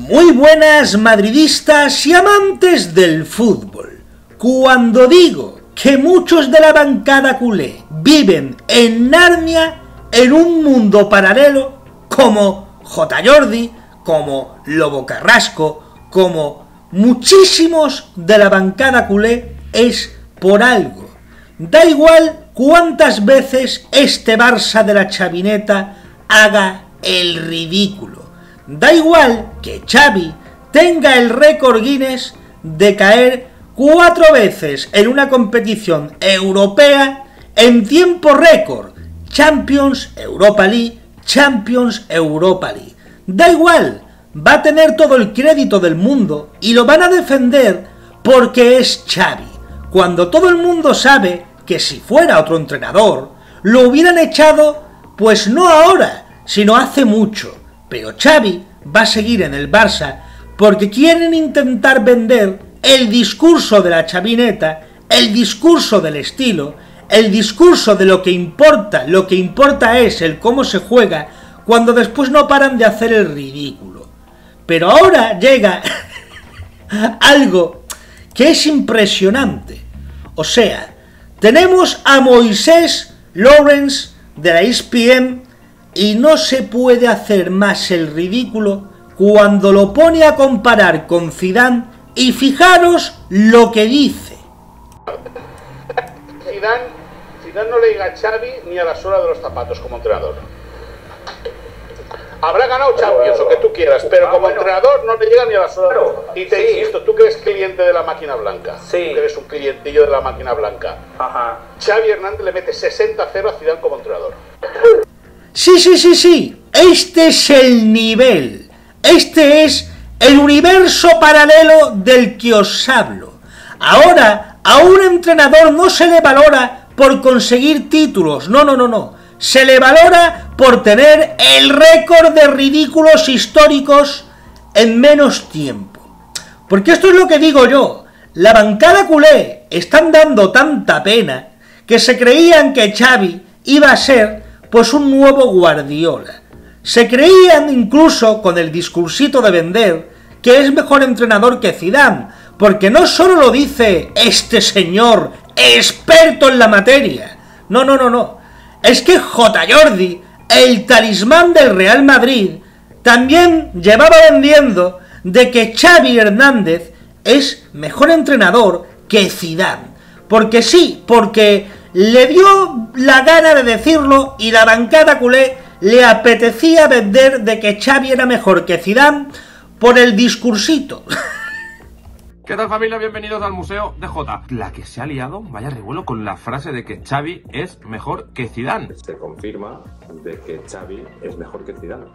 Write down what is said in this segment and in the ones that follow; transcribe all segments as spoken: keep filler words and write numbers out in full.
Muy buenas madridistas y amantes del fútbol. Cuando digo que muchos de la bancada culé viven en Narnia, en un mundo paralelo, como J. Jordi, como Lobo Carrasco, como muchísimos de la bancada culé, es por algo. Da igual cuántas veces este Barça de la chavineta haga el ridículo. Da igual que Xavi tenga el récord Guinness de caer cuatro veces en una competición europea en tiempo récord. Champions, Europa League, Champions, Europa League. Da igual, va a tener todo el crédito del mundo y lo van a defender porque es Xavi. Cuando todo el mundo sabe que si fuera otro entrenador, lo hubieran echado, pues no ahora, sino hace mucho. Pero Xavi va a seguir en el Barça porque quieren intentar vender el discurso de la chavineta, el discurso del estilo, el discurso de lo que importa, lo que importa es el cómo se juega, cuando después no paran de hacer el ridículo. Pero ahora llega algo que es impresionante. O sea, tenemos a Moisés Lawrence de la E S P N y no se puede hacer más el ridículo cuando lo pone a comparar con Zidane, y fijaros lo que dice. Zidane, Zidane no le diga a Xavi ni a la suela de los zapatos como entrenador. Habrá ganado Champions, o que tú quieras, pero como entrenador no le llega ni a la suela de los zapatos. Y te sí. insisto, tú que eres cliente de la máquina blanca, sí. tú que eres un clientillo de la máquina blanca, Ajá. Xavi Hernández le mete sesenta a cero a Zidane como entrenador. Sí, sí, sí, sí, este es el nivel, este es el universo paralelo del que os hablo. Ahora, a un entrenador no se le valora por conseguir títulos, no, no, no, no, se le valora por tener el récord de ridículos históricos en menos tiempo. Porque esto es lo que digo yo, la bancada culé están dando tanta pena que se creían que Xavi iba a ser pues un nuevo Guardiola. Se creían incluso con el discursito de vender que es mejor entrenador que Zidane, porque no solo lo dice este señor experto en la materia, no, no, no, no, es que J. Jordi, el talismán del Real Madrid, también llevaba vendiendo de que Xavi Hernández es mejor entrenador que Zidane, porque sí, porque le dio la gana de decirlo y la bancada culé le apetecía vender de que Xavi era mejor que Zidane por el discursito. ¿Qué tal, familia? Bienvenidos al Museo de Jota. La que se ha liado, vaya revuelo con la frase de que Xavi es mejor que Zidane. Se confirma de que Xavi es mejor que Zidane.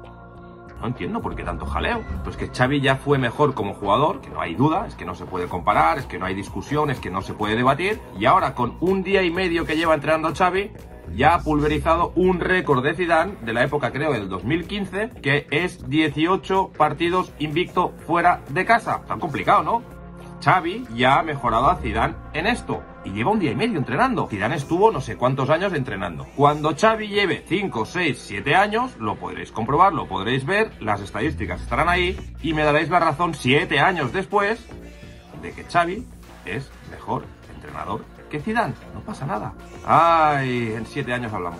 No entiendo por qué tanto jaleo. Pues que Xavi ya fue mejor como jugador, que no hay duda, es que no se puede comparar, es que no hay discusión, es que no se puede debatir. Y ahora, con un día y medio que lleva entrenando Xavi, ya ha pulverizado un récord de Zidane, de la época creo del dos mil quince, que es dieciocho partidos invicto fuera de casa. Tan complicado, ¿no? Xavi ya ha mejorado a Zidane en esto. Y lleva un día y medio entrenando. Zidane estuvo no sé cuántos años entrenando. Cuando Xavi lleve cinco, seis, siete años, lo podréis comprobar, lo podréis ver, las estadísticas estarán ahí y me daréis la razón siete años después de que Xavi es mejor entrenador que Zidane. No pasa nada. Ay, en siete años hablamos.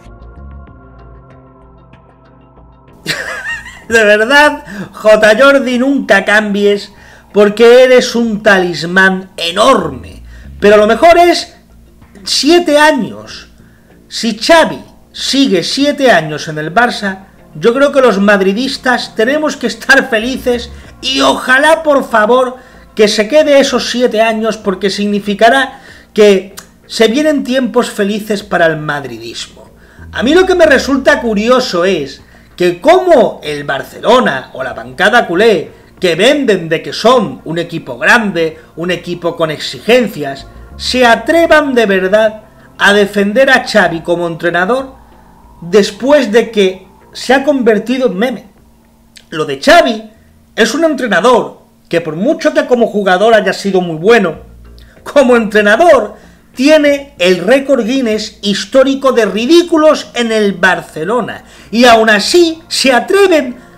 De verdad, J. Jordi, nunca cambies, porque eres un talismán enorme. Pero lo mejor es siete años. Si Xavi sigue siete años en el Barça, yo creo que los madridistas tenemos que estar felices y ojalá, por favor, que se quede esos siete años, porque significará que se vienen tiempos felices para el madridismo. A mí lo que me resulta curioso es que como el Barcelona o la bancada culé, que venden de que son un equipo grande, un equipo con exigencias, se atrevan de verdad a defender a Xavi como entrenador después de que se ha convertido en meme. Lo de Xavi es un entrenador que, por mucho que como jugador haya sido muy bueno, como entrenador tiene el récord Guinness histórico de ridículos en el Barcelona, y aún así se atreven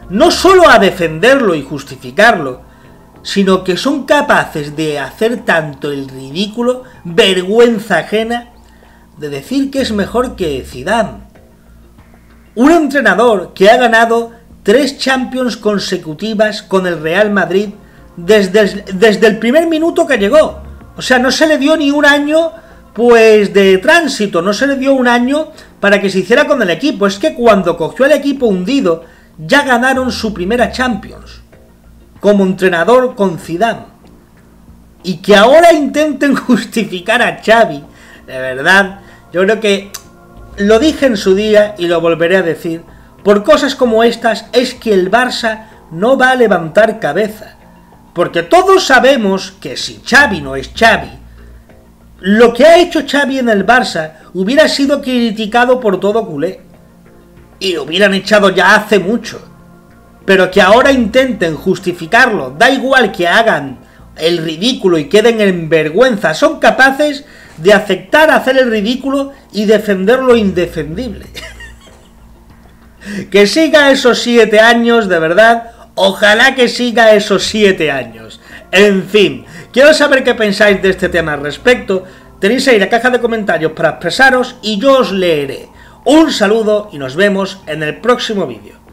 no solo a defenderlo y justificarlo, sino que son capaces de hacer tanto el ridículo, vergüenza ajena, de decir que es mejor que Zidane. Un entrenador que ha ganado tres Champions consecutivas con el Real Madrid desde, desde el primer minuto que llegó. O sea, no se le dio ni un año pues de tránsito, no se le dio un año para que se hiciera con el equipo. Es que cuando cogió el equipo hundido, ya ganaron su primera Champions como entrenador con Zidane. Y que ahora intenten justificar a Xavi, de verdad, yo creo que lo dije en su día y lo volveré a decir, por cosas como estas es que el Barça no va a levantar cabeza. Porque todos sabemos que si Xavi no es Xavi, lo que ha hecho Xavi en el Barça hubiera sido criticado por todo culé. Y lo hubieran echado ya hace mucho. Pero que ahora intenten justificarlo, da igual que hagan el ridículo y queden en vergüenza, son capaces de aceptar hacer el ridículo y defender lo indefendible. Que siga esos siete años, de verdad, ojalá que siga esos siete años. En fin, quiero saber qué pensáis de este tema al respecto, tenéis ahí la caja de comentarios para expresaros y yo os leeré. Un saludo y nos vemos en el próximo vídeo.